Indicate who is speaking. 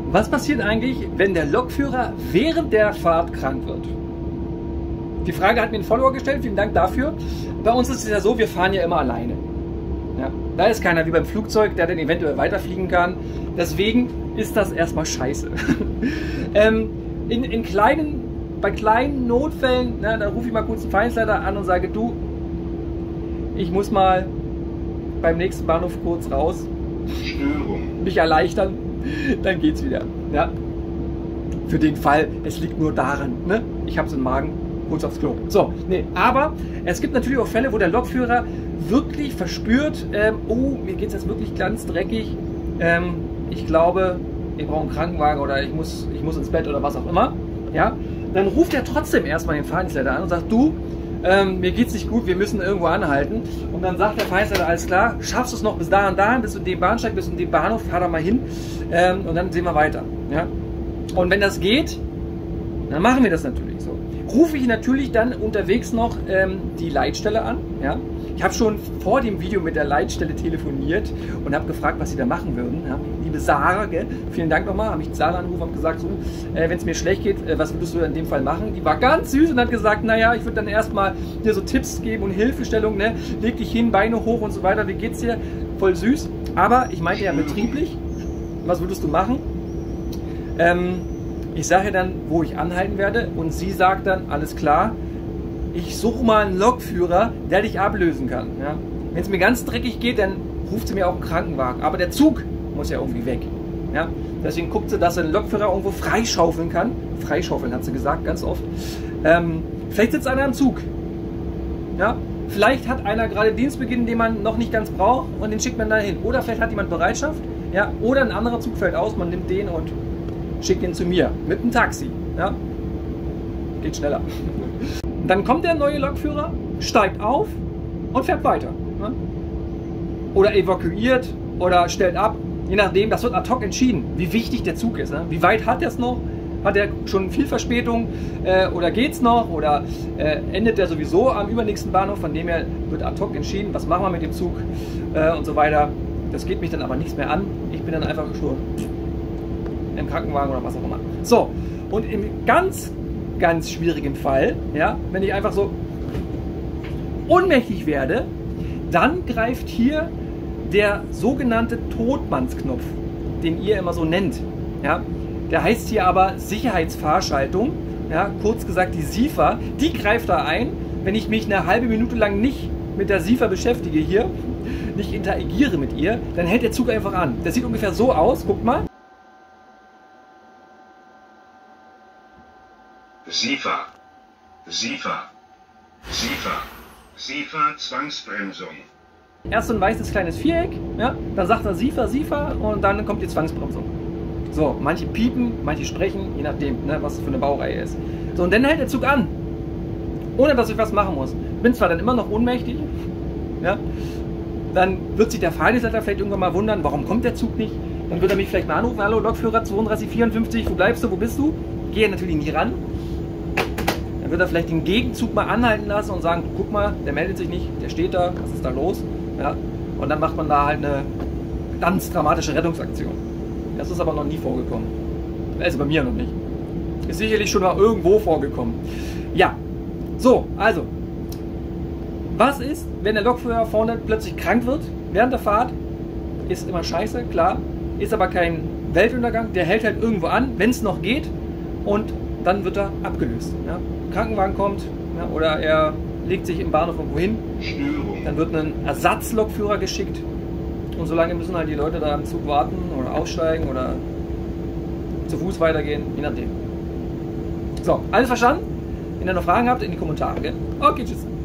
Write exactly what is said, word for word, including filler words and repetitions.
Speaker 1: Was passiert eigentlich, wenn der Lokführer während der Fahrt krank wird? Die Frage hat mir ein Follower gestellt, vielen Dank dafür. Bei uns ist es ja so, wir fahren ja immer alleine. Ja, da ist keiner wie beim Flugzeug, der dann eventuell weiterfliegen kann. Deswegen ist das erstmal scheiße. ähm, in, in kleinen, bei kleinen Notfällen, na, da rufe ich mal kurz den Vereinsleiter an und sage, du, ich muss mal beim nächsten Bahnhof kurz raus,
Speaker 2: Störung.
Speaker 1: mich erleichtern, dann geht's wieder. Ja? Für den Fall, es liegt nur daran, ne? Ich habe so einen Magen, kurz aufs Klo. So, nee, aber es gibt natürlich auch Fälle, wo der Lokführer wirklich verspürt, ähm, oh, mir geht's jetzt wirklich ganz dreckig, ähm, ich glaube, ich brauche einen Krankenwagen oder ich muss, ich muss ins Bett oder was auch immer. Ja? Dann ruft er trotzdem erstmal den Fahrdienstleiter an und sagt, du, Ähm, mir geht's nicht gut, wir müssen irgendwo anhalten. Und dann sagt der Fahrdienstleiter, alles klar, schaffst du es noch bis da und dahin, bis zu dem Bahnsteig, bis zu dem Bahnhof, fahr da mal hin ähm, und dann sehen wir weiter. Ja? Und wenn das geht, dann machen wir das natürlich so. Rufe ich natürlich dann unterwegs noch ähm, die Leitstelle an. Ja? Ich habe schon vor dem Video mit der Leitstelle telefoniert und habe gefragt, was sie da machen würden. Ja? Liebe Sarah, gell? Vielen Dank nochmal, habe ich Sarah angerufen und gesagt, so, äh, wenn es mir schlecht geht, äh, was würdest du in dem Fall machen? Die war ganz süß und hat gesagt, naja, ich würde dann erstmal dir so Tipps geben und Hilfestellung, ne? Leg dich hin, Beine hoch und so weiter, wie geht's dir? Voll süß. Aber ich meinte ja betrieblich, was würdest du machen? Ähm, ich sage dann, wo ich anhalten werde und sie sagt dann, alles klar, ich suche mal einen Lokführer, der dich ablösen kann. Ja? Wenn es mir ganz dreckig geht, dann ruft sie mir auch einen Krankenwagen. Aber der Zug muss ja irgendwie weg. Ja? Deswegen guckt sie, dass sie einen Lokführer irgendwo freischaufeln kann. Freischaufeln hat sie gesagt, ganz oft. Ähm, vielleicht sitzt einer im Zug. Ja? Vielleicht hat einer gerade Dienstbeginn, den man noch nicht ganz braucht und den schickt man da hin. Oder vielleicht hat jemand Bereitschaft. Ja? Oder ein anderer Zug fällt aus, man nimmt den und schickt ihn zu mir. Mit einem Taxi. Ja? Geht schneller. Dann kommt der neue Lokführer, steigt auf und fährt weiter. Ne? Oder evakuiert oder stellt ab. Je nachdem, das wird ad hoc entschieden, wie wichtig der Zug ist. Ne? Wie weit hat er es noch? Hat er schon viel Verspätung? Äh, oder geht es noch? Oder äh, endet er sowieso am übernächsten Bahnhof? Von dem her wird ad hoc entschieden, was machen wir mit dem Zug äh, und so weiter. Das geht mich dann aber nichts mehr an. Ich bin dann einfach schon im Krankenwagen oder was auch immer. So, und im ganz ganz schwierigen Fall, ja, wenn ich einfach so ohnmächtig werde, dann greift hier der sogenannte Todmannsknopf, den ihr immer so nennt. Ja. Der heißt hier aber Sicherheitsfahrschaltung, ja, kurz gesagt die SIFA, die greift da ein, wenn ich mich eine halbe Minute lang nicht mit der SIFA beschäftige hier, nicht interagiere mit ihr, dann hält der Zug einfach an. Das sieht ungefähr so aus, guckt mal.
Speaker 2: SIFA, SIFA, SIFA, SIFA Zwangsbremsung.
Speaker 1: Erst so ein weißes kleines Viereck, ja, dann sagt er SIFA, SIFA und dann kommt die Zwangsbremsung. So, manche piepen, manche sprechen, je nachdem, ne, was für eine Baureihe ist. So, und dann hält der Zug an, ohne dass ich was machen muss. Bin zwar dann immer noch ohnmächtig, ja, dann wird sich der Fahrdienstleiter vielleicht irgendwann mal wundern, warum kommt der Zug nicht. Dann wird er mich vielleicht mal anrufen, hallo Lokführer zweiunddreißig vierundfünfzig, wo bleibst du, wo bist du? Gehe natürlich nie ran. Dann wird er vielleicht den Gegenzug mal anhalten lassen und sagen, guck mal, der meldet sich nicht, der steht da, was ist da los? Ja, und dann macht man da halt eine ganz dramatische Rettungsaktion. Das ist aber noch nie vorgekommen. Also bei mir noch nicht. Ist sicherlich schon mal irgendwo vorgekommen. Ja, so, also, was ist, wenn der Lokführer vorne plötzlich krank wird während der Fahrt? Ist immer scheiße, klar, ist aber kein Weltuntergang, der hält halt irgendwo an, wenn es noch geht, und dann wird er abgelöst. Ja? Krankenwagen kommt, ja, oder er legt sich im Bahnhof irgendwo hin, dann wird ein Ersatzlokführer geschickt und solange müssen halt die Leute da im Zug warten oder aussteigen oder zu Fuß weitergehen, je nachdem. So, alles verstanden? Wenn ihr noch Fragen habt, in die Kommentare. Gell? Okay, tschüss.